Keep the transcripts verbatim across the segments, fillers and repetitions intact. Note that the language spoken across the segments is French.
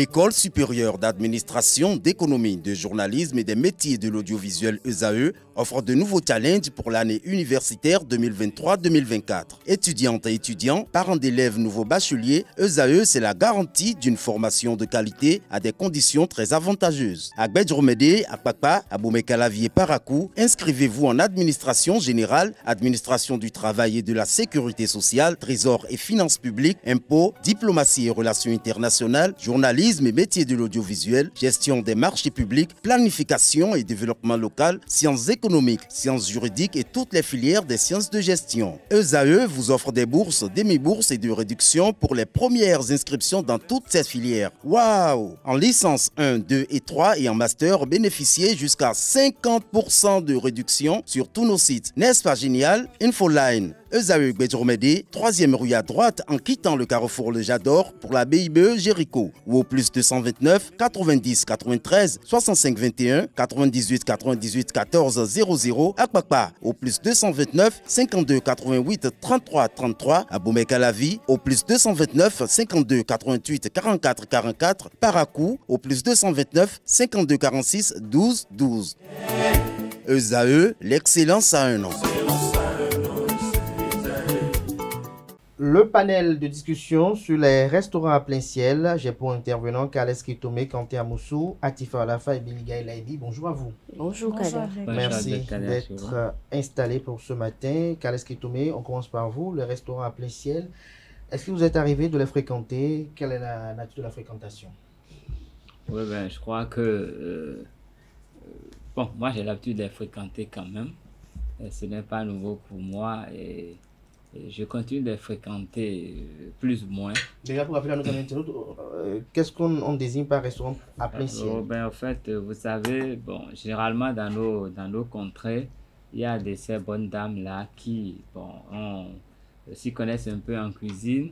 L'École supérieure d'administration, d'économie, de journalisme et des métiers de l'audiovisuel E S A E offre de nouveaux challenges pour l'année universitaire deux mille vingt-trois deux mille vingt-quatre. Étudiantes et étudiants, parents d'élèves nouveaux bacheliers, E S A E, c'est la garantie d'une formation de qualité à des conditions très avantageuses. À Gbedjromede, à Kpakpa, à Boumekalavi et Parakou, inscrivez-vous en administration générale, administration du travail et de la sécurité sociale, trésor et finances publiques, impôts, diplomatie et relations internationales, journalisme et métiers de l'audiovisuel, gestion des marchés publics, planification et développement local, sciences économiques, sciences juridiques et toutes les filières des sciences de gestion. E S A E vous offre des bourses, demi-bourses et de réductions pour les premières inscriptions dans toutes ces filières. Waouh! En licence un, deux et trois et en master, bénéficiez jusqu'à cinquante pour cent de réduction sur tous nos sites. N'est-ce pas génial? Infoline. E S A E Gbedjromede, troisième rue à droite en quittant le carrefour Le Jador pour la B I B E Jéricho ou au plus deux cent vingt-neuf quatre-vingt-dix quatre-vingt-treize soixante-cinq vingt et un quatre-vingt-dix-huit quatre-vingt-dix-huit quatorze zéro zéro à Kpakpa au plus deux cent vingt-neuf cinquante-deux quatre-vingt-huit trente-trois trente-trois à Boumekalavi au plus deux cent vingt-neuf cinquante-deux quatre-vingt-huit quarante-quatre quarante-quatre Parakou au plus deux cent vingt-neuf cinquante-deux quarante-six douze douze. E S A E, l'excellence à un nom. Le panel de discussion sur les restaurants à plein ciel. J'ai pour intervenant Kales Kitome, Kanté Amoussou, Atifa Alafa et Biliga Elaidi. Bonjour à vous. Bonjour, Kader. Merci d'être installé pour ce matin. Kales Kitome, on commence par vous. Le restaurant à plein ciel. Est-ce que vous êtes arrivé de les fréquenter? Quelle est la nature de la fréquentation? Oui, ben, je crois que... Euh, bon, moi j'ai l'habitude de les fréquenter quand même. Et ce n'est pas nouveau pour moi et... je continue de les fréquenter euh, plus ou moins. Déjà, pour rappeler à nos internautes, euh, qu'est-ce qu'on désigne par restaurant à plein ciel? euh, ben, En fait, vous savez, bon, généralement dans nos, dans nos contrées, il y a de ces bonnes dames-là qui bon, s'y connaissent un peu en cuisine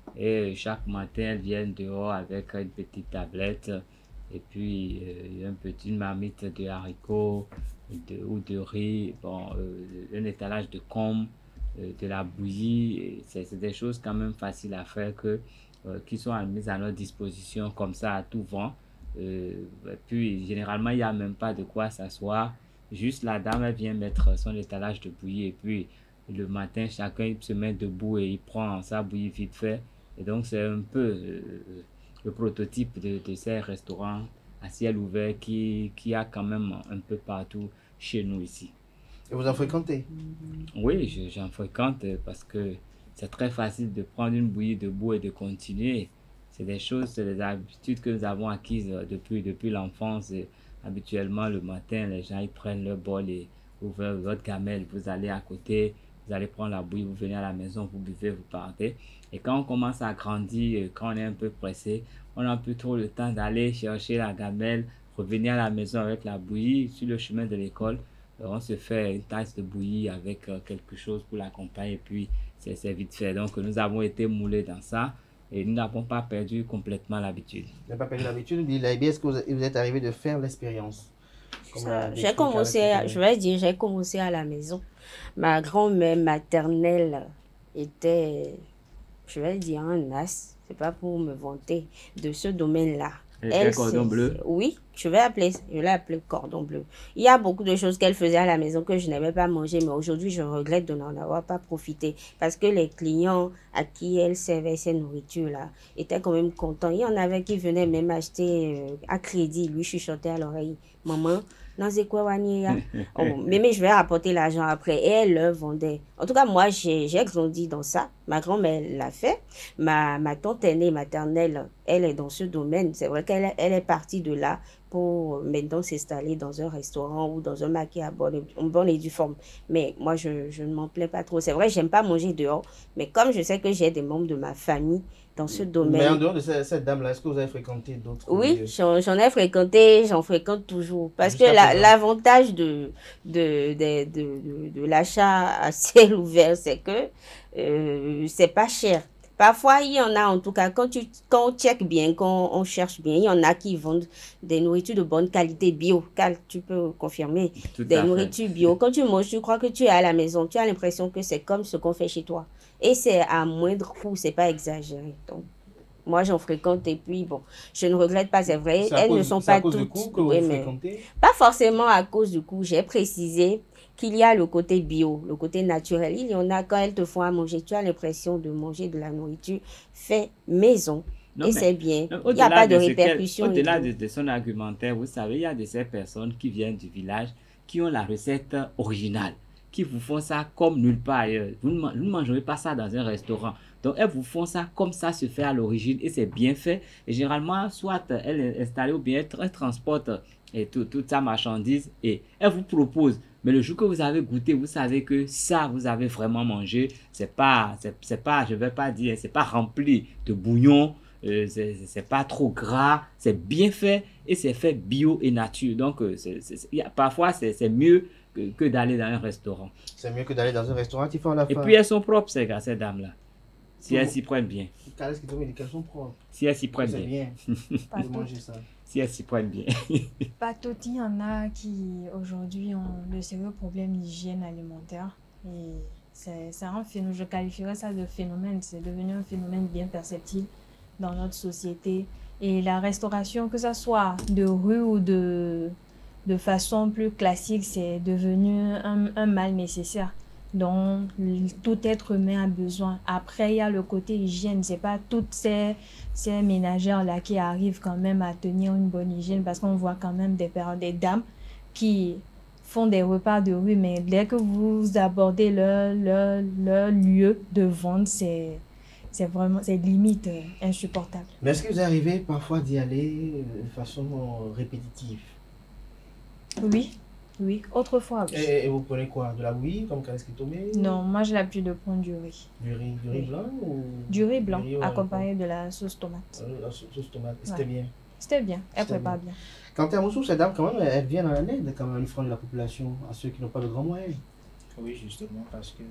et chaque matin, elles viennent dehors avec une petite tablette et puis euh, un petit, une marmite de haricots de, ou de riz, bon, euh, un étalage de côme, de la bouillie. C'est des choses quand même faciles à faire que, euh, qui sont mises à notre disposition comme ça à tout vent. Euh, et puis généralement il n'y a même pas de quoi s'asseoir, juste la dame elle vient mettre son étalage de bouillie et puis le matin chacun il se met debout et il prend sa bouillie vite fait. Et donc c'est un peu euh, le prototype de, de ces restaurants à ciel ouvert qui, qui a quand même un peu partout chez nous ici. Et vous en fréquentez? Oui, j'en fréquente parce que c'est très facile de prendre une bouillie debout et de continuer. C'est des choses, c'est des habitudes que nous avons acquises depuis, depuis l'enfance. Habituellement, le matin, les gens ils prennent leur bol et ouvrent votre gamelle. Vous allez à côté, vous allez prendre la bouillie, vous venez à la maison, vous buvez, vous partez. Et quand on commence à grandir, quand on est un peu pressé, on n'a plus trop le temps d'aller chercher la gamelle, revenir à la maison avec la bouillie sur le chemin de l'école. On se fait une tasse de bouillie avec euh, quelque chose pour l'accompagner et puis c'est vite fait. Donc nous avons été moulés dans ça et nous n'avons pas perdu complètement l'habitude. Vous n'avez pas perdu l'habitude? Est-ce que vous êtes arrivé de faire l'expérience? J'ai commencé, à, je vais dire, j'ai commencé à la maison. Ma grand-mère maternelle était, je vais dire, un as. C'est pas pour me vanter de ce domaine-là. Elle, cordon bleu? Oui, je vais appeler, je l'ai appelé cordon bleu. Il y a beaucoup de choses qu'elle faisait à la maison que je n'avais pas mangé, mais aujourd'hui, je regrette de n'en avoir pas profité. Parce que les clients à qui elle servait ces nourritures-là étaient quand même contents. Il y en avait qui venaient même acheter euh, à crédit, lui chuchotait à l'oreille. Maman, non, c'est quoi, Wania? Oh, mais, mais je vais rapporter l'argent après. Et elle le vendait. En tout cas, moi, j'ai grandi dans ça. Ma grand-mère l'a fait. Ma, ma tante aînée maternelle, elle est dans ce domaine. C'est vrai qu'elle elle est partie de là pour maintenant s'installer dans un restaurant ou dans un maquis à bonne, en bonne et due forme. Mais moi, je, je ne m'en plais pas trop. C'est vrai, j'aime pas manger dehors. Mais comme je sais que j'ai des membres de ma famille dans ce domaine... Mais en dehors de cette, cette dame-là, est-ce que vous avez fréquenté d'autres? Oui, j'en ai fréquenté, j'en fréquente toujours. Parce que l'avantage de, de, de, de, de, de l'achat à ciel ouvert, c'est que euh, c'est pas cher. Parfois, il y en a, en tout cas, quand, tu, quand on check bien, quand on cherche bien, il y en a qui vendent des nourritures de bonne qualité bio. Cal, tu peux confirmer. Tout des nourritures bio. Quand tu manges, tu crois que tu es à la maison. Tu as l'impression que c'est comme ce qu'on fait chez toi. Et c'est à moindre coût, c'est pas exagéré. Donc. Moi, j'en fréquente et puis, bon, je ne regrette pas, c'est vrai. Elles ne sont pas toutes... Que vous oui, fréquentez? Pas forcément à cause du coût. J'ai précisé qu'il y a le côté bio, le côté naturel. Il y en a, quand elles te font à manger, tu as l'impression de manger de la nourriture fait maison. Non, et c'est bien. Il n'y a pas de, de répercussions. Au-delà de, de son argumentaire, vous savez, il y a de ces personnes qui viennent du village qui ont la recette originale, qui vous font ça comme nulle part ailleurs. Vous ne, vous ne mangerez pas ça dans un restaurant. Donc, elles vous font ça comme ça se fait à l'origine et c'est bien fait. Et généralement, soit elle est installée ou bien elle transporte et tout, toute sa marchandise et elle vous propose. Mais le jour que vous avez goûté, vous savez que ça, vous avez vraiment mangé. C'est pas, c'est, c'est pas, je vais pas dire, c'est pas rempli de bouillon. Euh, c'est pas trop gras, c'est bien fait et c'est fait bio et nature. Donc, euh, c'est, c'est, y a, parfois, c'est mieux que, que d'aller dans un restaurant. C'est mieux que d'aller dans un restaurant qui font la Et puis, elles sont propres, ces, ces dames-là. Si mmh. elles s'y prennent bien. Qu'est-ce qu'elles sont propres? Si elles s'y prennent bien. bien. de manger ça. Si elles s'y prennent bien. Pas tout, il y en a qui, aujourd'hui, ont de sérieux problèmes d'hygiène alimentaire. Et c'est un phénomène, je qualifierais ça de phénomène. C'est devenu un phénomène bien perceptible dans notre société. Et la restauration, que ce soit de rue ou de, de façon plus classique, c'est devenu un, un mal nécessaire dont tout être humain a besoin. Après, il y a le côté hygiène. C'est pas toutes ces, ces ménagères-là qui arrivent quand même à tenir une bonne hygiène, parce qu'on voit quand même des, des dames qui font des repas de rue, mais dès que vous abordez leur, leur, leur lieu de vente, c'est c'est vraiment, c'est limite euh, insupportable. Mais est-ce que vous arrivez parfois d'y aller de façon répétitive? Oui, oui, autrefois. Oui. Et, et vous prenez quoi? De la bouillie, comme Kaleski Tomé? Non, moi j'ai l'habitude de prendre du riz. Du riz, du riz oui. blanc ou... Du riz blanc, riz accompagné de la sauce tomate. Euh, la sauce tomate, c'était ouais. bien? C'était bien, elle prépare bien. bien. Quant à Moussou, ces dames, quand même, elles viennent en aide quand même, une de la population, à ceux qui n'ont pas de grands moyens. Oui, justement, parce que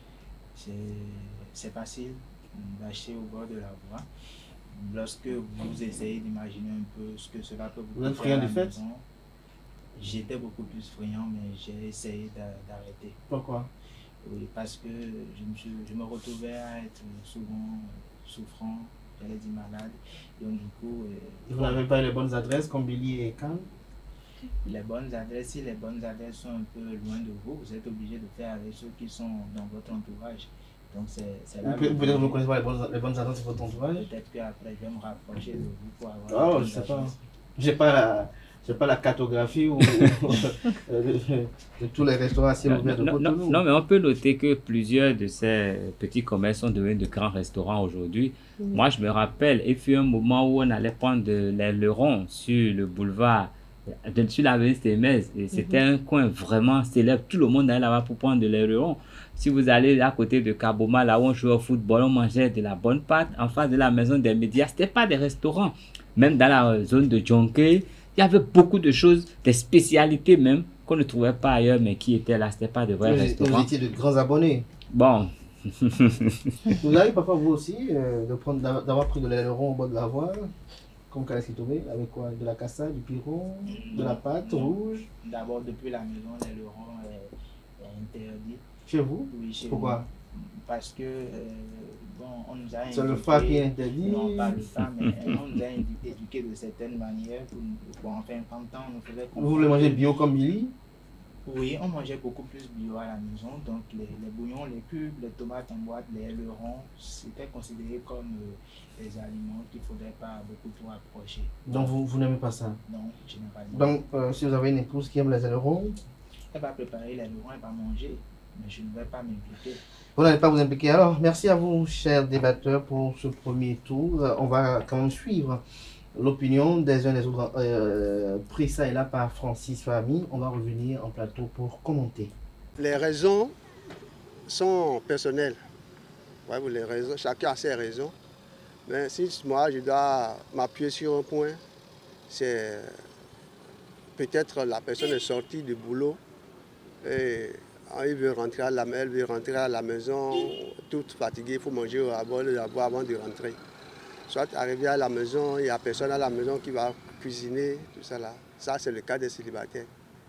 c'est facile d'acheter au bord de la voie. Lorsque vous essayez d'imaginer un peu ce que cela peut vous, vous êtes friand de fait? J'étais beaucoup plus friand, mais j'ai essayé d'arrêter. Pourquoi? Oui, parce que je me, suis, je me retrouvais à être souvent souffrant, j'allais dire malade. Donc du coup... Euh, vous n'avez pas les bonnes adresses comme Billy et Cannes? Les bonnes adresses, si les bonnes adresses sont un peu loin de vous, vous êtes obligé de faire avec ceux qui sont dans votre entourage. Donc c'est là... Peut-être que vous ne connaissez pas les bonnes, les bonnes adresses de votre entourage? Peut-être qu'après je vais me rapprocher de vous pour avoir... Oh, je sais pas. J'ai pas la... Je sais pas la cartographie ou, de, de, de tous les restaurants assez ouverts de non, non, non, mais on peut noter que plusieurs de ces petits commerces sont devenus de grands restaurants aujourd'hui. Mmh. Moi, je me rappelle, il fut un moment où on allait prendre de, les lerons sur le boulevard, de, sur l'avenue Stémez. Et c'était mmh. un coin vraiment célèbre. Tout le monde allait là-bas pour prendre de lerons. Si vous allez à côté de Kaboma, là où on jouait au football, on mangeait de la bonne pâte en face de la maison des médias. Ce n'était pas des restaurants. Même dans la zone de Djonké, il y avait beaucoup de choses, des spécialités même, qu'on ne trouvait pas ailleurs, mais qui étaient là. Ce n'était pas de vrais vous, restaurants. Vous étiez de grands abonnés. Bon. Vous avez parfois, vous aussi, euh, d'avoir pris de l'aileron au bord de la voie, comme Kaleski Tomé, avec quoi? De la cassa, du piron, de la pâte non. rouge? D'abord, depuis la maison, l'aileron est, est interdit. Chez vous? Oui, chez Pourquoi? nous. Parce que, euh, bon, on nous a c'est le phare qui est interdit? Non, pas le phare, mais on nous a éduqués de certaines manières. Pour, pour enfin, en temps, on nous faisait comprendre. Vous voulez manger bio comme Billy? Oui, on mangeait beaucoup plus bio à la maison. Donc, les, les bouillons, les cubes, les tomates en boîte, les ailerons, c'était considéré comme euh, des aliments qu'il ne faudrait pas beaucoup trop approcher. Donc, vous, vous n'aimez pas ça? Non, je n'aime pas. Donc, euh, si vous avez une épouse qui aime les ailerons? Elle va préparer les ailerons, elle va manger. Mais je ne vais pas m'impliquer. Vous n'allez pas vous impliquer. Alors, merci à vous, chers débatteurs, pour ce premier tour. On va quand même suivre l'opinion des uns et des autres, euh, pris ça et là par Francis Fahmy. On va revenir en plateau pour commenter. Les raisons sont personnelles. Ouais, les raisons, chacun a ses raisons. Mais si moi, je dois m'appuyer sur un point, c'est peut-être la personne est sortie du boulot et il veut rentrer à la, elle veut rentrer à la maison, toute fatiguée, il faut manger à bord avant de rentrer. Soit arriver à la maison, il n'y a personne à la maison qui va cuisiner, tout ça là. Ça, c'est le cas des célibataires.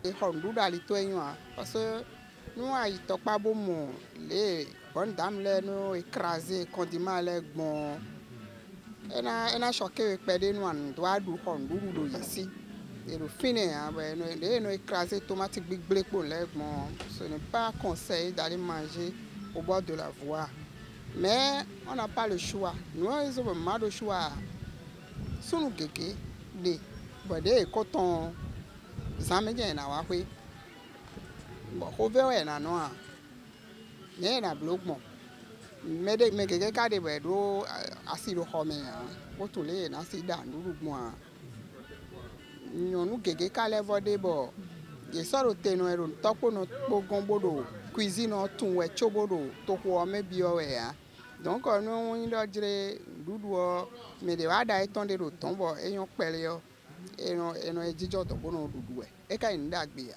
Parce que nous, il pas bon, les bonnes dames, nous écrasées, condiments, bon, Elle a choqué pédé nous en doit du hon du ici. Et le fini, elle a écrasé tomate big blé pour l'aigle. Ce n'est pas conseil d'aller manger au bord de la voie. Mais on n'a pas le choix. Nous avons mal le choix. Si nous kéké, des, des coton, zamedien na wahui. Bon, on verra na noa. Mais na bloquement. Mais des mais quelqu'un qui a des bédos assis au home, au tous les nasi dans nous moi. Nous nous kéké qui a les bon. Je sors au téno et on top on gombodo, cuisine on tout ouais chobodo, toko me bioé. Donc nous on a dire doudou mais de vada est tombé au tombeau et on pelio et on et on est dit au bono doudou et quand il n'a bien.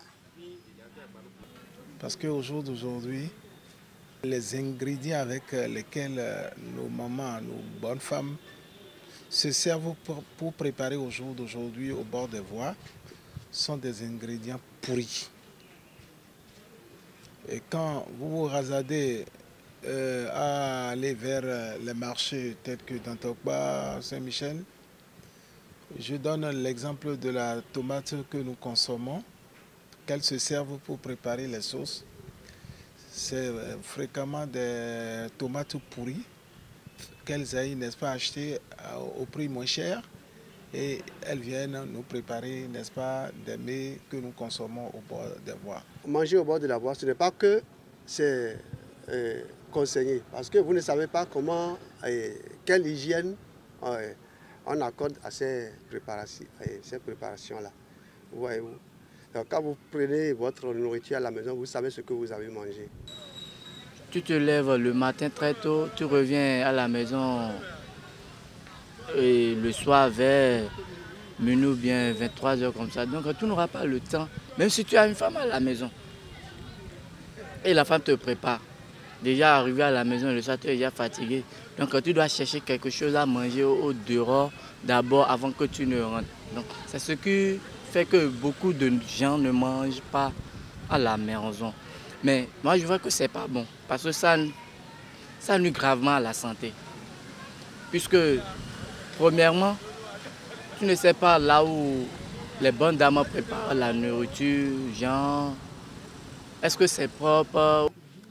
Parce qu'au jour d'aujourd'hui, les ingrédients avec lesquels nos mamans, nos bonnes femmes se servent pour, pour préparer au jour d'aujourd'hui au bord des voies sont des ingrédients pourris. Et quand vous vous rasadez euh, à aller vers les marchés tels que Dantokba, Saint-Michel, je donne l'exemple de la tomate que nous consommons, qu'elle se serve pour préparer les sauces. C'est fréquemment des tomates pourries qu'elles aillent, n'est-ce pas, acheter au prix moins cher et elles viennent nous préparer, n'est-ce pas, des mets que nous consommons au bord des voies. Manger au bord de la voie, ce n'est pas que c'est euh, conseillé, parce que vous ne savez pas comment, euh, quelle hygiène euh, on accorde à ces préparations, euh, ces préparations-là. Voyez-vous. Donc, quand vous prenez votre nourriture à la maison, vous savez ce que vous avez mangé. Tu te lèves le matin très tôt, tu reviens à la maison et le soir vers minuit ou bien vingt-trois heures comme ça. Donc tu n'auras pas le temps, même si tu as une femme à la maison. Et la femme te prépare. Déjà arrivé à la maison, le soir tu es déjà fatigué. Donc tu dois chercher quelque chose à manger au dehors d'abord avant que tu ne rentres. Donc c'est ce qui fait que beaucoup de gens ne mangent pas à la maison. Mais moi je vois que c'est pas bon parce que ça, ça nuit gravement à la santé. Puisque premièrement, tu ne sais pas là où les bonnes dames préparent la nourriture, genre, est-ce que c'est propre?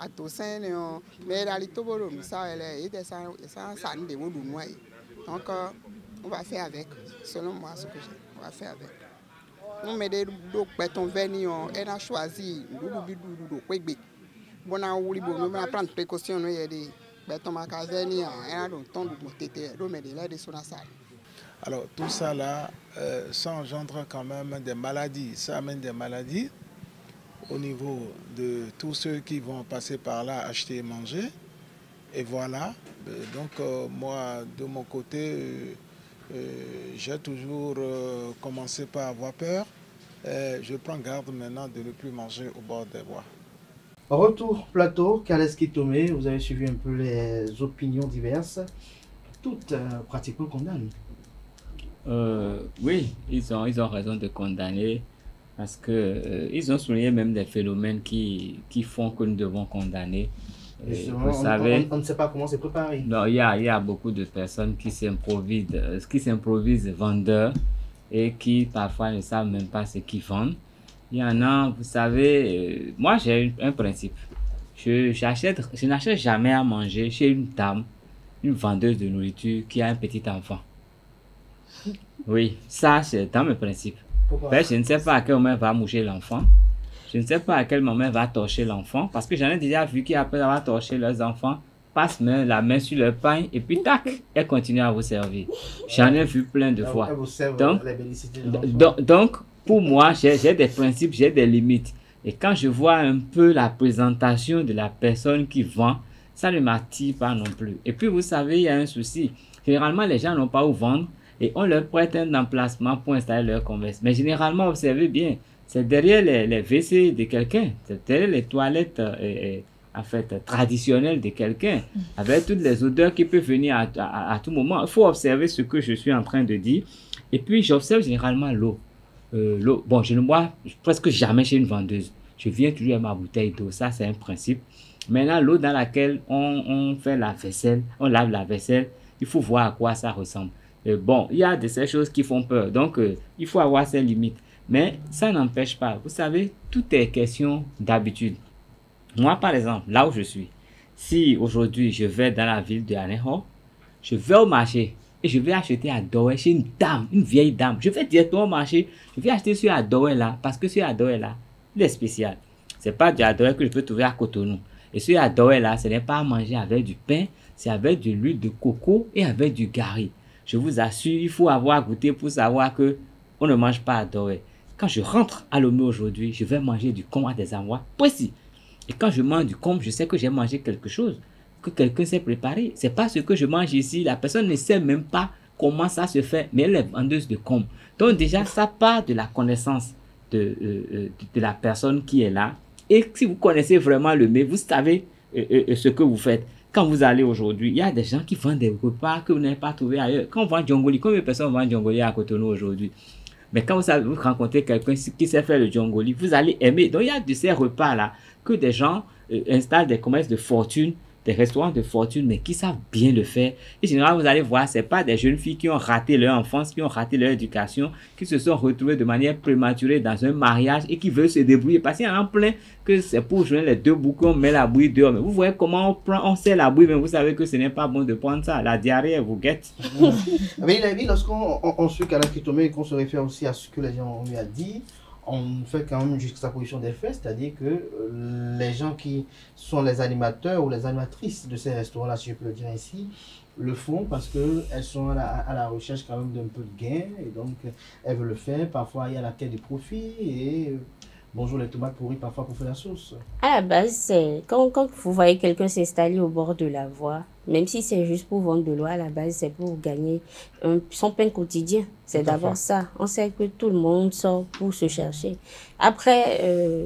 Mais la litobolo, ça, elle est ça, ça, ça nous demande de noyer. Donc on va faire avec, selon moi ce que j'ai, on va faire avec. Nous mettons des béton vernis, on a choisi doudou bidou doudou kwegbe. Bon a ouli bon, nous prendre précaution, nous y a des béton maca vernis, on a donc ton doudou tété, nous mettons là des sur la salle. Alors tout ça là, euh, ça engendre quand même des maladies, ça amène des maladies au niveau de tous ceux qui vont passer par là acheter et manger. Et voilà, donc euh, moi de mon côté, euh, euh, j'ai toujours euh, commencé par avoir peur. Et je prends garde maintenant de ne plus manger au bord des voies. Retour plateau, Kaleski Tomé, vous avez suivi un peu les opinions diverses, toutes euh, pratiquement condamnées. Euh, oui, ils ont, ils ont raison de condamner parce que euh, ils ont souligné même des phénomènes qui, qui font que nous devons condamner. Justement, vous on, savez, on, on ne sait pas comment c'est préparé. Non, il y a, il y a beaucoup de personnes qui s'improvisent, qui s'improvisent vendeurs et qui parfois ne savent même pas ce qu'ils vendent. Il y en a, vous savez, euh, moi j'ai un, un principe. Je, j'achète, je n'achète jamais à manger chez une dame, une vendeuse de nourriture qui a un petit enfant. Oui, ça c'est dans mes principes. Ben, je ne sais pas à quel moment elle va moucher l'enfant. Je ne sais pas à quel moment elle va torcher l'enfant. Parce que j'en ai déjà vu qui, après avoir torché leurs enfants, passent main, la main sur leur pain et puis tac, elle continue à vous servir. J'en ai vu plein de fois. Donc, donc, donc pour moi, j'ai, j'ai des principes, j'ai des limites. Et quand je vois un peu la présentation de la personne qui vend, ça ne m'attire pas non plus. Et puis, vous savez, il y a un souci. Généralement, les gens n'ont pas où vendre. Et on leur prête un emplacement pour installer leur commerce. Mais généralement, observez bien, c'est derrière les, les W C de quelqu'un, c'est derrière les toilettes euh, euh, en fait, traditionnelles de quelqu'un, avec toutes les odeurs qui peuvent venir à, à, à tout moment. Il faut observer ce que je suis en train de dire. Et puis, j'observe généralement l'eau. Euh, l'eau. Bon, je ne bois presque jamais chez une vendeuse. Je viens toujours à ma bouteille d'eau. Ça, c'est un principe. Maintenant, l'eau dans laquelle on, on fait la vaisselle, on lave la vaisselle, il faut voir à quoi ça ressemble. Euh, bon, il y a de ces choses qui font peur, donc euh, il faut avoir ses limites. Mais ça n'empêche pas, vous savez, tout est question d'habitude. Moi, par exemple, là où je suis, si aujourd'hui je vais dans la ville de Aneho, je vais au marché et je vais acheter à Douai chez une dame, une vieille dame. Je vais directement au marché, je vais acheter celui à Douai là, parce que celui à Douai là, il est spécial. C'est pas du à Douai que je peux trouver à Cotonou. Et celui à Douai là, ce n'est pas à manger avec du pain, c'est avec de l'huile de coco et avec du gari. Je vous assure, il faut avoir goûté pour savoir que on ne mange pas à Douai. Quand je rentre à Lomé aujourd'hui, je vais manger du comb à des endroits précis. Et quand je mange du comb, je sais que j'ai mangé quelque chose, que quelqu'un s'est préparé. C'est pas ce que je mange ici. La personne ne sait même pas comment ça se fait, mais elle est vendeuse de comb. Donc déjà, ça part de la connaissance de, euh, de la personne qui est là. Et si vous connaissez vraiment le mets, vous savez euh, euh, ce que vous faites. Quand vous allez aujourd'hui, il y a des gens qui vendent des repas que vous n'avez pas trouvé ailleurs. Quand on vend Djongoli, combien de personnes vendent Djongoli à Cotonou aujourd'hui? Mais quand vous, avez, vous rencontrez quelqu'un qui sait faire le Djongoli, vous allez aimer. Donc il y a de ces repas-là que des gens euh, installent des commerces de fortune, des restaurants de fortune, mais qui savent bien le faire. Et généralement, vous allez voir, ce n'est pas des jeunes filles qui ont raté leur enfance, qui ont raté leur éducation, qui se sont retrouvées de manière prématurée dans un mariage et qui veulent se débrouiller. Parce qu'il y en a plein que c'est pour joindre les deux bouts qu'on met la bouillie dehors. Mais vous voyez comment on prend, on sert la bouillie, mais vous savez que ce n'est pas bon de prendre ça. La diarrhée, elle vous guette. Mais il a dit, lorsqu'on on, on suit Kala Kitome et qu'on se réfère aussi à ce que les gens lui a dit, on fait quand même jusqu'à sa position des faits, c'est-à-dire que euh, les gens qui sont les animateurs ou les animatrices de ces restaurants-là, si je peux le dire ainsi, le font parce qu'elles sont à la, à la recherche quand même d'un peu de gain, et donc elles veulent le faire. Parfois, il y a la quête du profit, et euh, bonjour les tomates pourries parfois pour faire la sauce. À la base, c'est quand, quand vous voyez quelqu'un s'installer au bord de la voie, même si c'est juste pour vendre de l'eau, à la base, c'est pour gagner un, son pain quotidien. C'est d'abord ça. On sait que tout le monde sort pour se chercher. Après, euh,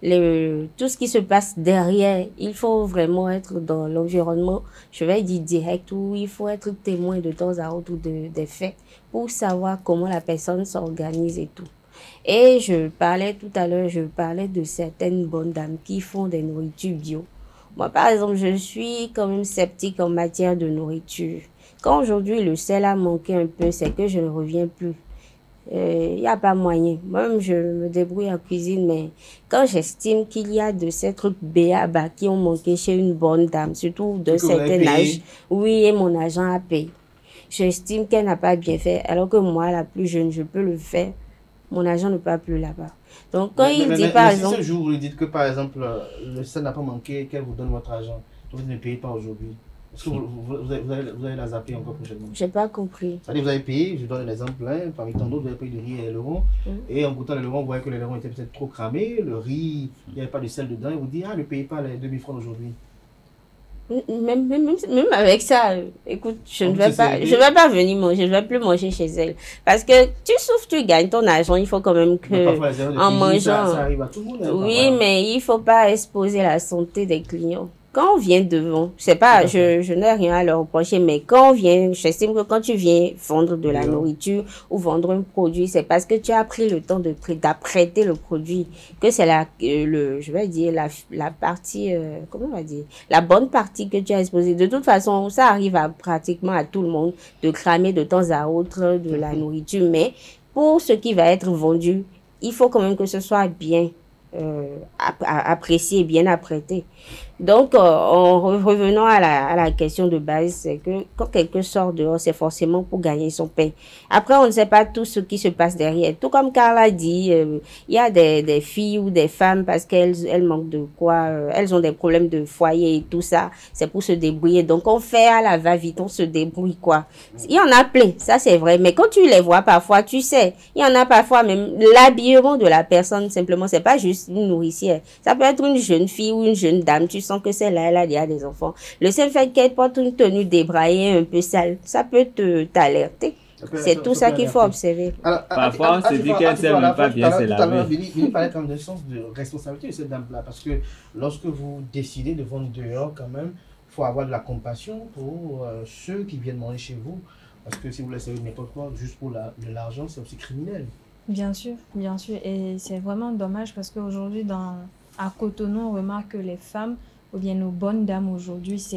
le, tout ce qui se passe derrière, il faut vraiment être dans l'environnement, je vais dire direct, où il faut être témoin de temps à autre de, des faits pour savoir comment la personne s'organise et tout. Et je parlais tout à l'heure, je parlais de certaines bonnes dames qui font des nourritures bio. Moi, par exemple, je suis quand même sceptique en matière de nourriture. Quand aujourd'hui le sel a manqué un peu, c'est que je ne reviens plus. Il euh, n'y a pas moyen. Moi-même, je me débrouille en cuisine, mais quand j'estime qu'il y a de ces trucs béaba qui ont manqué chez une bonne dame, surtout d'un certain âge, oui, et mon agent a payé. J'estime qu'elle n'a pas bien fait, alors que moi, la plus jeune, je peux le faire. Mon agent ne part plus là-bas. Donc, quand mais, il mais, dit mais, par mais exemple... Si ce jour vous lui dites que, par exemple, le sel n'a pas manqué, qu'elle vous donne votre argent, donc vous ne payez pas aujourd'hui. Est-ce que vous, vous, vous, allez, vous allez la zapper encore prochainement? Je n'ai pas compris. C'est-à-dire vous avez payé, je donne un exemple, hein, parmi tant d'autres, vous avez payé du riz et le rond. Mm. Et en goûtant le rond, vous voyez que le rond était peut-être trop cramé, le riz, il n'y avait pas de sel dedans, et vous dites, ah, ne payez pas les deux mille francs d'aujourd'hui. Même, même, même avec ça, écoute, je ne vais pas, je vais pas venir manger, je ne vais plus manger chez elle. Parce que tu souffres, tu gagnes ton argent, il faut quand même que, en mangeant, ça, ça arrive à tout le monde, hein, oui, mais il faut pas exposer la santé des clients. Quand on vient devant, c'est pas, je, je n'ai rien à leur reprocher, mais quand on vient, j'estime que quand tu viens vendre de la oui. nourriture ou vendre un produit, c'est parce que tu as pris le temps de d'apprêter le produit, que c'est la, euh, le, je vais dire, la, la partie, euh, comment on va dire, la bonne partie que tu as exposée. De toute façon, ça arrive à pratiquement à tout le monde de cramer de temps à autre de la nourriture, mais pour ce qui va être vendu, il faut quand même que ce soit bien euh, apprécié, bien apprêté. Donc, euh, en revenant à la, à la question de base, c'est que quand quelqu'un sort dehors, c'est forcément pour gagner son pain. Après, on ne sait pas tout ce qui se passe derrière. Tout comme Carla dit, euh, il y a des, des filles ou des femmes parce qu'elles elles manquent de quoi, euh, elles ont des problèmes de foyer et tout ça. C'est pour se débrouiller. Donc, on fait à la va-vite, on se débrouille quoi. Il y en a plein, ça c'est vrai. Mais quand tu les vois parfois, tu sais, il y en a parfois même l'habillement de la personne, simplement, c'est pas juste une nourricière. Ça peut être une jeune fille ou une jeune dame, tu sens que celle-là, elle a déjà des enfants. Le seul fait qu'elle porte une tenue débraillée un peu sale, ça peut te t'alerter. C'est tout ça qu'il faut observer. Alors, parfois, on se dit qu'elle ne sait même pas bien se laver. Il parlait quand même d'un sens de responsabilité de cette dame-là, parce que lorsque vous décidez de vendre dehors, quand même, il faut avoir de la compassion pour euh, ceux qui viennent manger chez vous, parce que si vous laissez n'importe quoi juste pour la, de l'argent, c'est aussi criminel. Bien sûr, bien sûr, et c'est vraiment dommage parce qu'aujourd'hui, dans à Cotonou, on remarque que les femmes ou bien nos bonnes dames aujourd'hui, c'est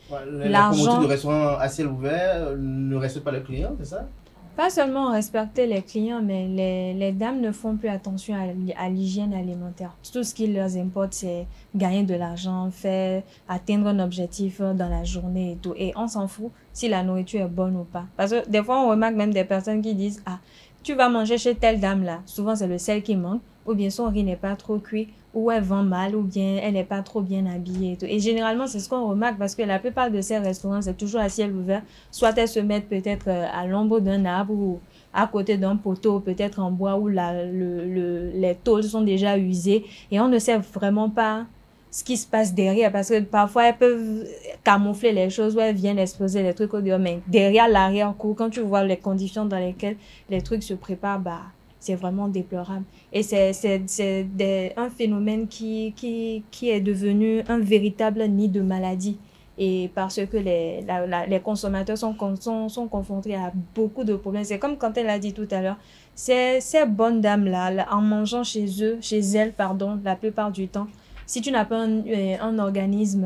Ouais, la promotion du restaurant à ciel ouvert ne respecte pas les clients, c'est ça? Pas seulement respecter les clients, mais les, les dames ne font plus attention à, à l'hygiène alimentaire. Tout ce qui leur importe, c'est gagner de l'argent, faire atteindre un objectif dans la journée et tout. Et on s'en fout si la nourriture est bonne ou pas. Parce que des fois, on remarque même des personnes qui disent « Ah, tu vas manger chez telle dame là. » Souvent, c'est le sel qui manque, ou bien son riz n'est pas trop cuit, ou elle vend mal, ou bien elle n'est pas trop bien habillée et tout. Et généralement, c'est ce qu'on remarque parce que la plupart de ces restaurants, c'est toujours à ciel ouvert. Soit elles se mettent peut-être à l'ombre d'un arbre ou à côté d'un poteau, peut-être en bois où la, le, le, les tôles sont déjà usées. Et on ne sait vraiment pas ce qui se passe derrière parce que parfois, elles peuvent camoufler les choses ou elles viennent exposer les trucs au dehors. Mais derrière l'arrière-cour, quand tu vois les conditions dans lesquelles les trucs se préparent, bah, c'est vraiment déplorable. Et c'est, c'est, c'est des, un phénomène qui, qui, qui est devenu un véritable nid de maladie. Et parce que les, la, la, les consommateurs sont, sont, sont confrontés à beaucoup de problèmes. C'est comme quand elle a dit tout à l'heure, ces, ces bonnes dames-là, en mangeant chez eux, chez elles, pardon, la plupart du temps, si tu n'as pas un, un organisme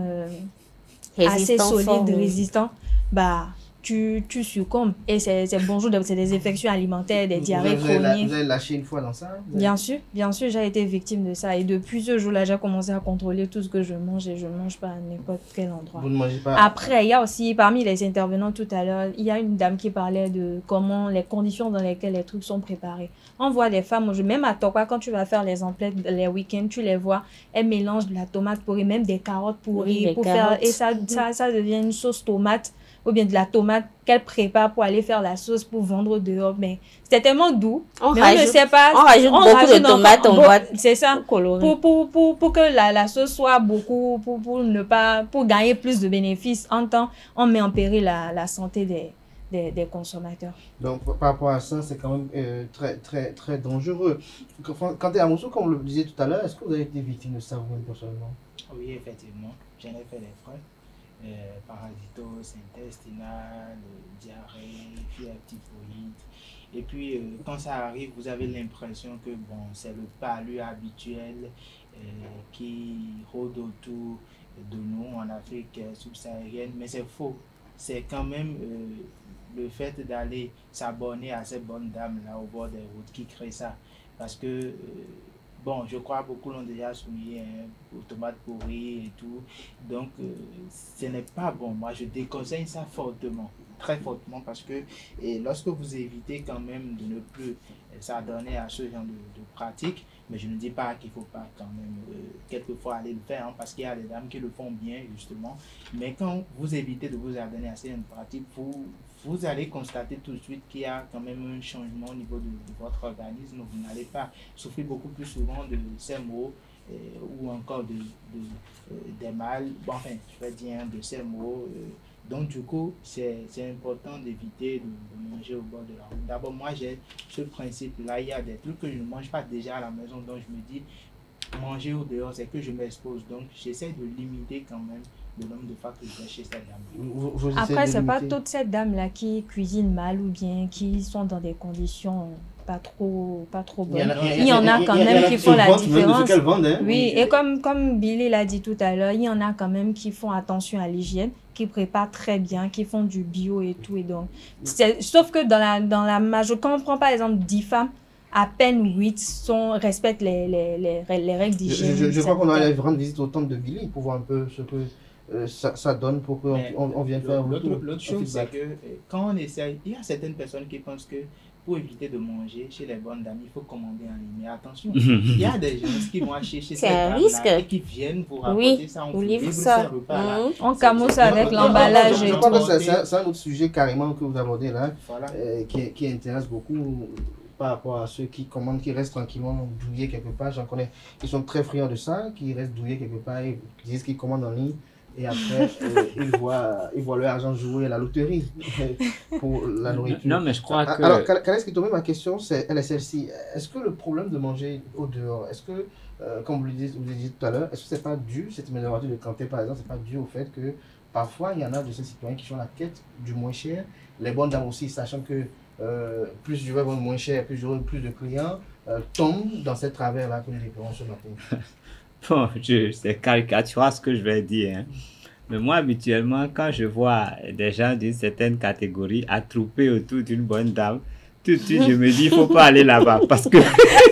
assez solide, fort, oui. résistant, bah... Tu, tu succombes. Et c'est, c'est bonjour, c'est des infections alimentaires, des diarrhées vous avez, chroniques. Vous avez lâché une fois dans ça? Avez... Bien sûr, bien sûr, j'ai été victime de ça. Et depuis ce jour-là, j'ai commencé à contrôler tout ce que je mange et je ne mange pas à n'importe quel endroit. Vous ne mangez pas? Après, il y a aussi, parmi les intervenants tout à l'heure, il y a une dame qui parlait de comment, les conditions dans lesquelles les trucs sont préparés. On voit des femmes, même à Tokwa, quand tu vas faire les emplettes les week-ends, tu les vois, elles mélangent de la tomate pourrie, même des carottes pourries, oui, pour carottes. Faire, et ça, ça, ça devient une sauce tomate. Ou bien de la tomate qu'elle prépare pour aller faire la sauce pour vendre dehors. Mais c'est tellement doux. On mais rajoute, on ne sait pas. On rajoute on beaucoup rajoute de tomates en boîte. C'est ça. Pour, pour, pour, pour, pour que la, la sauce soit beaucoup, pour, pour ne pas, pour gagner plus de bénéfices. En temps, on met en péril la, la santé des, des, des consommateurs. Donc, par rapport à ça, c'est quand même euh, très, très, très dangereux. Quand tu es à Moussou, comme on le disait tout à l'heure, est-ce que vous avez été victime de ça vous-même personnellement? Oui, effectivement. J'en ai fait les frais. Euh, paraditose intestinale, diarrhée, fièvre typhoïde. Et puis, euh, quand ça arrive, vous avez l'impression que bon, c'est le palu habituel euh, qui rôde autour de nous en Afrique subsaharienne, mais c'est faux. C'est quand même euh, le fait d'aller s'abonner à ces bonnes dames-là au bord des routes qui crée ça. Parce que euh, bon, je crois que beaucoup l'ont déjà souligné, hein, aux tomates pourries et tout. Donc, euh, ce n'est pas bon. Moi, je déconseille ça fortement, très fortement, parce que et lorsque vous évitez quand même de ne plus s'adonner à ce genre de, de pratiques, mais je ne dis pas qu'il ne faut pas quand même euh, quelquefois aller le faire, hein, parce qu'il y a des dames qui le font bien, justement. Mais quand vous évitez de vous adonner à ces pratiques, vous, vous allez constater tout de suite qu'il y a quand même un changement au niveau de, de votre organisme. Vous n'allez pas souffrir beaucoup plus souvent de ces maux euh, ou encore de, de, euh, des mal, bon, enfin, je vais dire de ces maux. Euh, donc, du coup, c'est important d'éviter de, de manger au bord de la route. D'abord, moi, j'ai ce principe-là. Il y a des trucs que je ne mange pas déjà à la maison, donc je me dis, manger au dehors, c'est que je m'expose. Donc, j'essaie de limiter quand même le nombre de fois que je vais chez cette dame. Après, ce n'est pas toutes ces dames-là qui cuisinent mal ou bien qui sont dans des conditions pas trop, pas trop bonnes. Il y en a quand même qui font la différence. Oui, et comme, comme Billy l'a dit tout à l'heure, il y en a quand même qui font attention à l'hygiène, qui préparent très bien, qui font du bio et tout. Et donc, sauf que dans la, dans la majorité, quand on prend par exemple dix femmes, à peine huit sont, respectent les, les, les, les règles d'hygiène. Je, je, je crois qu'on va aller rendre visite au temple de Billy pour voir un peu ce que euh, ça, ça donne pour qu'on on, on vienne faire l'autre L'autre chose, c'est que quand on essaye, il y a certaines personnes qui pensent que pour éviter de manger chez les bonnes dames, il faut commander en ligne. Mais attention, il y a des gens qui vont acheter chez ces dames-là et qui viennent vous rapporter oui, ça, on vous vous livre ça. Mmh. On camousse avec l'emballage et tout. C'est un autre sujet carrément que vous abordez là, voilà. euh, qui, qui intéresse beaucoup par rapport à ceux qui commandent, qui restent tranquillement douillés quelque part. J'en connais qui sont très friands de ça, qui restent douillés quelque part et qui disent qu'ils commandent en ligne. Et après, euh, ils, voient, ils voient leur argent jouer à la loterie pour la nourriture. Non, mais je crois que... Alors, Kales Kitome, ma question, c'est, elle est celle-ci. Est-ce que le problème de manger au dehors, est-ce que, euh, comme vous le disiez, vous le disiez tout à l'heure, est-ce que c'est pas dû, cette amélioration de quantité par exemple, c'est pas dû au fait que parfois, il y en a de ces citoyens qui font la quête du moins cher, les bonnes dames aussi, sachant que euh, plus je vais vendre moins cher, plus j'aurai plus de clients, euh, tombent dans ces travers-là que nous déplorons ce matin. Bon, c'est caricatural ce que je vais dire. Hein. Mais moi, habituellement, quand je vois des gens d'une certaine catégorie attrouper autour d'une bonne dame, tout de suite, je me dis, il ne faut pas aller là-bas. Parce que...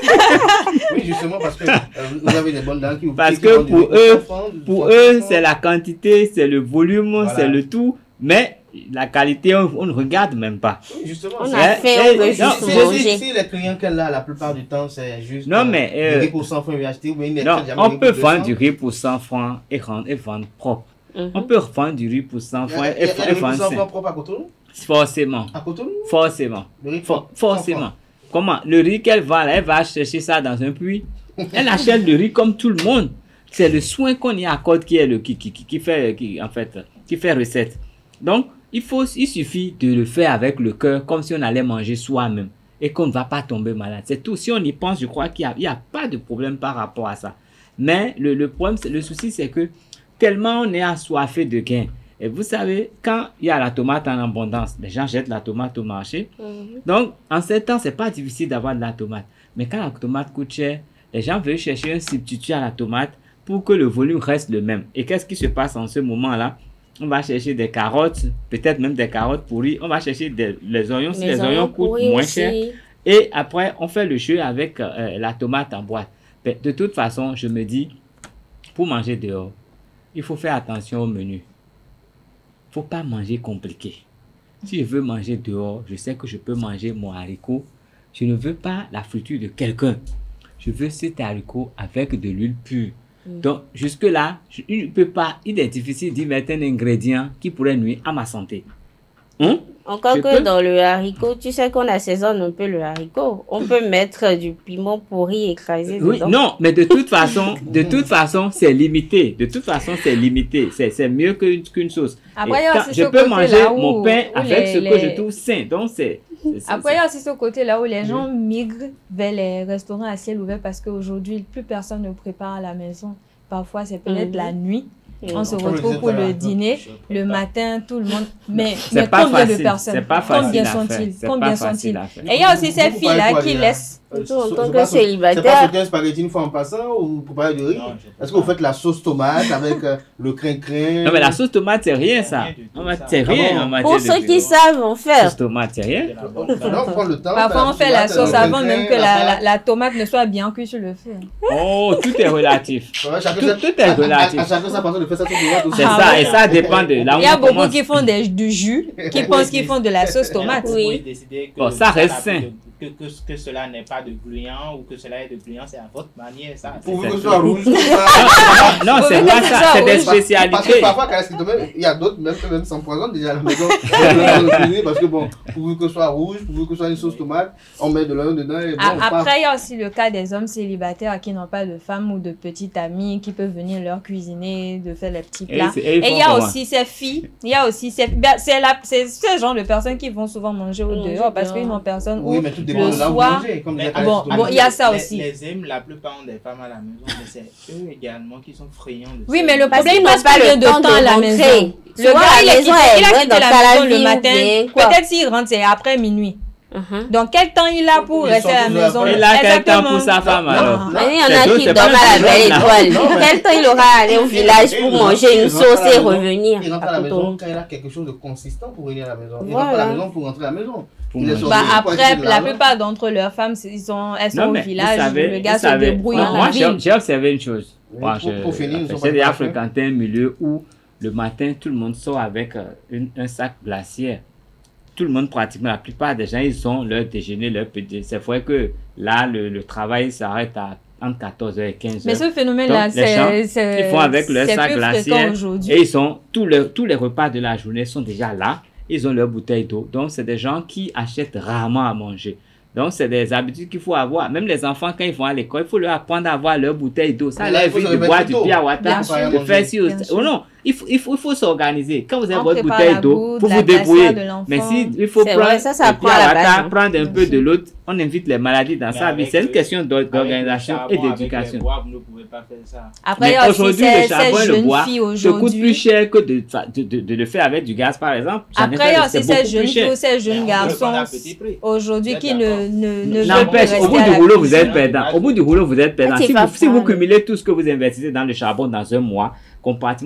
oui, justement, parce que euh, vous avez des bonnes dames qui vous Parce qui que font du pour riz eux, enfant, du pour sauce eux, enfant. c'est la quantité, c'est le volume, Voilà. c'est le tout. Mais la qualité, on, on ne regarde même pas. Oui, justement. On c'est- a fait, on veut non, juste Si, si, manger. si, si les clients qu'elle a, la plupart du temps, c'est juste Non, mais, euh, euh, du riz pour cent francs acheter ou bien une Non, jamais on riz peut pour vendre deux cents. du riz pour cent francs et, rendre, et vendre propre. Mhm. On peut vendre du riz pour cent Il y a- francs il y a- et, il y a et le riz pour vendre cent francs cinq. propre à Cotonou? Forcément. À Cotonou? Forcément. Le riz For- pour cent forcément. francs. Comment? Le riz qu'elle vend, là, elle va chercher ça dans un puits. Elle achète le riz comme tout le monde. C'est le soin qu'on y accorde qui est le qui, qui, qui, qui fait qui, en fait qui fait recette. Donc il faut il suffit de le faire avec le cœur comme si on allait manger soi-même et qu'on ne va pas tomber malade. C'est tout. Si on y pense, je crois qu'il n'y a, a pas de problème par rapport à ça. Mais le, le problème, le souci, c'est que tellement on est assoiffé de gains. Et vous savez, quand il y a la tomate en abondance, les gens jettent la tomate au marché. Mhm. Donc, en ce temps, c'est pas difficile d'avoir de la tomate. Mais quand la tomate coûte cher, les gens veulent chercher un substitut à la tomate pour que le volume reste le même. Et qu'est-ce qui se passe en ce moment-là? On va chercher des carottes, peut-être même des carottes pourries. On va chercher des, les oignons, si les, oignons coûtent pourris moins aussi. cher. Et après, on fait le jeu avec euh, la tomate en boîte. Mais de toute façon, je me dis, pour manger dehors, il faut faire attention au menu. Il ne faut pas manger compliqué. Si je veux manger dehors, je sais que je peux manger mon haricot. Je ne veux pas la friture de quelqu'un. Je veux cet haricot avec de l'huile pure. Mm. Donc, jusque-là, je ne peux pas, il est difficile d'y mettre un ingrédient qui pourrait nuire à ma santé. Hein? Encore Je que peux- dans le haricot, tu sais qu'on assaisonne un peu le haricot. On peut mettre du piment pourri écrasé Oui, dedans. non, mais de toute façon, de toute façon, c'est limité. De toute façon, c'est limité. C'est, c'est mieux que- qu'une sauce. Après, Et il y a quand- aussi je ce peux côté manger là où- mon pain où avec les- ce que les- je trouve sain. Donc, c'est... c'est- c'est- Après, il y a aussi ce côté-là où les gens migrent vers les restaurants à ciel ouvert parce qu'aujourd'hui, plus personne ne prépare à la maison. Parfois, c'est peut-être Mhm. la nuit. Mhm. On se Comme je retrouve disais pour tout à le l'heure. dîner, Je le prépare. matin, tout le monde. Mais, C'est mais pas combien facile, de personnes c'est pas facile Combien à faire, sont-ils c'est Combien pas sont-ils facile à faire. Et il y a aussi Vous- ces vous filles-là parlez quoi, qui là? laissent. Euh, Surtout en c'est tant pas que sau- célibataire. C'est pas sauter un spaghetti une fois en passant ou vous préparez du riz? Non, je Est-ce que vous faites la sauce tomate avec euh, le crin-crin? Non, mais la sauce tomate, c'est rien, ça. Rien du tout, En mat- ça. C'est rien Ah bon? en matière Pour de ceux qui cuisine. savent en faire. Sauce tomate, c'est rien. C'est la On bonne on prend le temps. Parfois, on fait la sauce tomate, avant le même que crin-crin, la, la, pâte. la tomate ne soit bien cuite sur le feu. Oh, tout est relatif. Ouais, chacun Tout, sa- tout est à- à- relatif. à chacun sa façon de faire sa sauce tomate aussi. C'est Ah ça, ouais. et ça dépend de là où Il y a on beaucoup commence. qui font des, du jus, qui Oui, pensent qu'ils oui. font de la sauce tomate. Vous Oui. pouvez décider que Bon, ça reste n'a sain. plus de- Que, que, que cela n'est pas de gluant ou que cela est de gluant, c'est à votre manière. Ça, c'est- Pourvu C'est que ce tout. soit rouge. comme ça. Non, non, c'est Faut pas que ça, ça c'est des rouge. Parce que spécialités. parfois, quand c'est tomate, il y a d'autres, même, même s'empoisonnent déjà à la maison. Dans le cuisine, parce que bon, pourvu que ce soit rouge, pourvu que ce soit une sauce tomate, on met de l'oignon dedans et bon, A- on part. Après, il y a aussi le cas des hommes célibataires qui n'ont pas de femme ou de petite amie qui peuvent venir leur cuisiner, de faire les petits Et plats. c'est- et ils Et il font y a comment? aussi ces filles, il y a aussi ces, ben, c'est la, c'est ce genre de personnes qui vont souvent manger au Manger dehors parce dehors. qu'ils n'ont personne Oui, où mais tout dépend le de là où vous soir. mangez. Comme Mais, disait ah bon, Alex, bon, il y a ça les- aussi. Les hommes, la plupart ont des femmes à la maison, mais c'est eux également qui sont friands de Oui, ça. mais le Parce problème qu'ils n'ont passe pas combien le de temps temps de à la rentrer. maison. Le Souvent, gars, il la a maison quitté, est il a loin, quitté donc la à la maison vie, le ou matin. bien quoi? Peut-être s'il rentre, c'est après minuit. Mhm. Donc, quel temps il a pour Ils rester à la sont tous maison? là-bas. Et là, quel temps pour Exactement. sa femme Non, alors? non. Mais il y en C'est a d'autres, qui c'est dorment pas à la un belle problème, étoile. non, mais- Quel temps il aura à aller au village pour Il manger rentre- une il rentre à sauce la et maison, revenir Il rentre à à la maison Cotonou? quand il a quelque chose de consistant pour venir à la maison. Il Voilà. rentre à la maison pour rentrer à la maison. Pour Il est manger. sorti Bah, pour après, acheter de la l'argent. plupart d'entre leurs femmes, c'est- ils sont, elles sont Non, au mais vous village, savez, le gars vous se savez, débrouille moi, dans moi, la j'ai ville. j'ai observé une chose. Oui, Moi, pour- je- pour finir, nous sommes j'ai pas déjà tout à fait. fréquenté un milieu où le matin, tout le monde sort avec euh, une- un sac glaciaire. Tout le monde, pratiquement, la plupart des gens, ils ont leur déjeuner, leur petit. C'est vrai que là, le, le travail s'arrête à entre quatorze heures et quinze heures. Mais ce phénomène-là, Donc, les gens, c'est c'est- ils font avec leur c'est sac plus fréquent glaciaire aujourd'hui. et ils sont tous les, tous les repas de la journée sont déjà là. Ils ont leur bouteille d'eau. Donc, c'est des gens qui achètent rarement à manger. Donc, c'est des habitudes qu'il faut avoir. Même les enfants, quand ils vont à l'école, il faut leur apprendre à avoir leur bouteille d'eau. Ça Mais là, leur il faut évite se de remettre boire du tôt. pia wata, Bien sûr. de faire ci ou Bien ça. sûr. Oh non, il faut, il faut, il faut s'organiser. Quand vous avez On votre prépare bouteille la d'eau, boue, vous de vous la glacière débrouillez. de l'enfant. Mais si il faut C'est prendre vrai, ça, ça le apprend pia à la wata, base, hein. prendre un peu de l'autre, on invite les maladies dans Mais sa vie. avec C'est une le- question d'or- Avec le d'organisation et charbon, avec d'éducation. les bois, vous ne pouvez pas faire ça. Après, il y Mais a aussi aujourd'hui, ces, le charbon ces et le jeunes bois filles te coûte plus aujourd'hui. cher que de, de, de, de le faire avec du gaz, par exemple. J'en ai Après, il y fait, a c'est aussi ces beaucoup jeunes plus filles cher. ou ces Mais jeunes on peut garçons prendre à petit prix. aujourd'hui Vous qui êtes ne, d'accord? ne, ne veulent N'empêche, plus au bout rester à du la rouleau, vous êtes cuisine. perdant. Au bout du rouleau, vous êtes perdant. Ah, c'est Si pas vous, si vous mal. cumulez tout ce que vous investissez dans le charbon dans un mois, comparativement à ce que vous mettez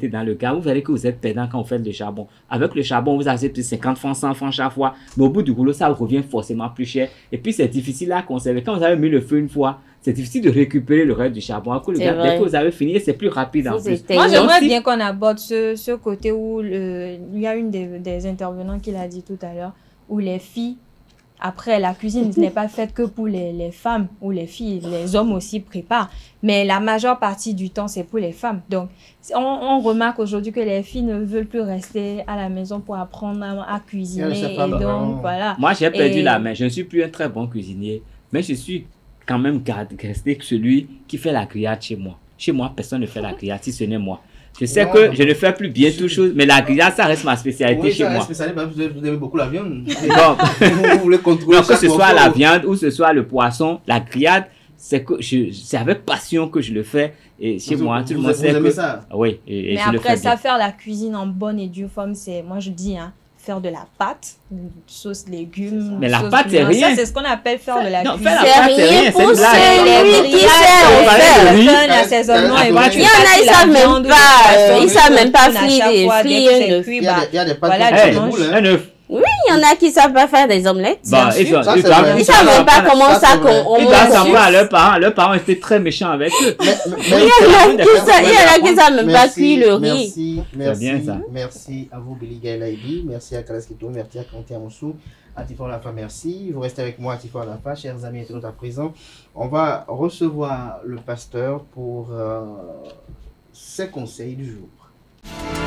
mettez dans le gaz, vous verrez que vous êtes perdant quand vous faites le charbon. Avec le charbon, vous achetez plus cinquante francs, cent francs chaque fois, mais au bout du rouleau, ça revient forcément plus cher. Et puis, c'est difficile à conserver. Quand vous avez mis le feu une fois, c'est difficile de récupérer le reste du charbon. À cause, le gaz, dès que vous avez fini, c'est plus rapide en plus. Moi, j'aimerais bien qu'on aborde ce, ce côté où le, il y a une des, des intervenants qui l'a dit tout à l'heure, où les filles, après, la cuisine n'est pas faite que pour les, les femmes ou les filles. Les hommes aussi préparent. Mais la majeure partie du temps, c'est pour les femmes. Donc, on, on remarque aujourd'hui que les filles ne veulent plus rester à la maison pour apprendre à, à cuisiner. Et donc, vraiment. Voilà. Moi, j'ai perdu et... la main. Je ne suis plus un très bon cuisinier. Mais je suis quand même resté celui qui fait la grillade chez moi. Chez moi, personne ne fait la grillade si ce n'est moi. Je sais non, que je ne fais plus bien toutes choses, mais la grillade, ça reste ma spécialité oui, chez moi. Spécialité, vous aimez beaucoup la viande. Bon. vous voulez contrôler donc, que ce soit la viande ou ce soit le poisson, la grillade, c'est que je, c'est avec passion que je le fais. Et chez vous, moi, tout le monde sait que ça. Oui. Et, et mais je après le fais ça, bien. Faire la cuisine en bonne et due forme, c'est, moi je dis, hein, faire de la pâte, sauce légumes. Mais la sauce pâte, c'est rien. Ça, c'est ce qu'on appelle faire de la non, cuisine. Faire la pâte, c'est rien. C'est pour de la celui qui sait l'assaisonnement. Il y en a, ils savent même pas, ils savent même pas frire un œuf. Il y a des pâtes un œuf. Oui, il y en a qui savent pas faire des omelettes. Bah, ils ne savent même pas comment ça qu'on Ils doivent s'en prendre à leurs parents. Leurs parents étaient très méchants avec eux. Il y en a qui savent même pas cuire le riz. Merci, merci, merci à vous, Billy Gaëlaïdi. Merci à Kalaskito, merci à Kanté Amoussou. Atifa Olafa, merci. Vous restez avec moi, Atifa Olafa, chers amis et à présent. On va recevoir le pasteur pour euh, ses conseils du jour.